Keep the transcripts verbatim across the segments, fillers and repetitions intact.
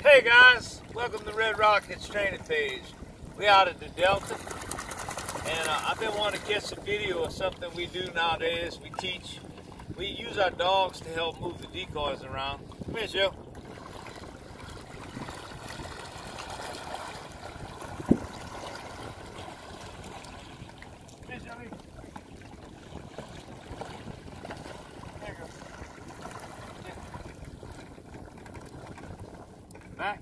Hey guys, welcome to Red Rockets training page. We out at the Delta, and uh, I've been wanting to catch a video of something we do nowadays. We teach, we use our dogs to help move the decoys around. Come here, Joe. Come here, Joey. There you go. Yeah. Back.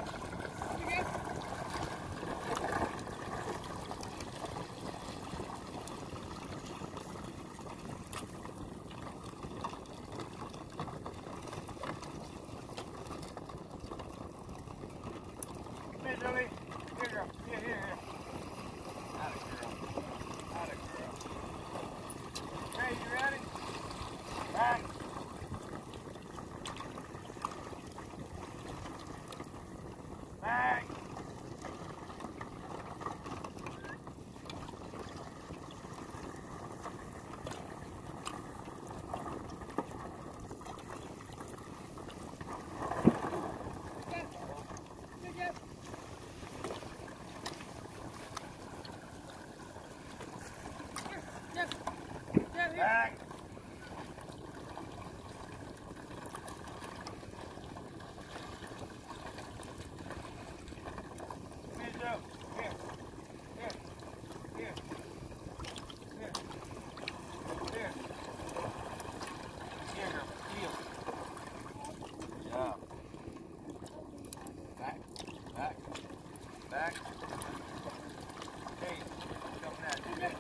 Hey, Joey. Here, girl. Here, here, here. Atta girl. Atta girl. Hey, you ready? Back. Back. Back. Here, Joe. Here. Here. Here. Here. Here. Here, girl. Heel. Yeah. Back. Back. Back. Hey. Come now. Do that.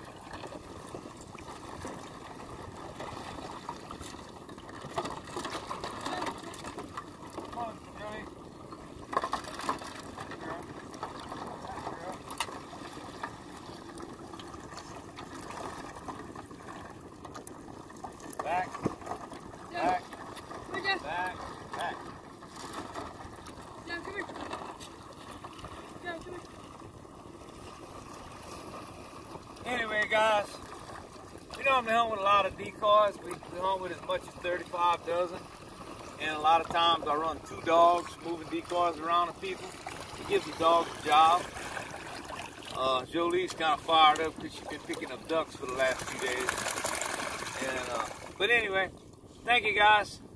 Back, back, back, back. Yeah, come here. Yeah, come here. Anyway, guys, we normally hunt with a lot of decoys. We, we hunt with as much as thirty-five dozen. And a lot of times I run two dogs moving decoys around the people. It gives the dogs a job. Uh, Jolie's kind of fired up because she's been picking up ducks for the last few days. And, uh, but anyway, thank you guys.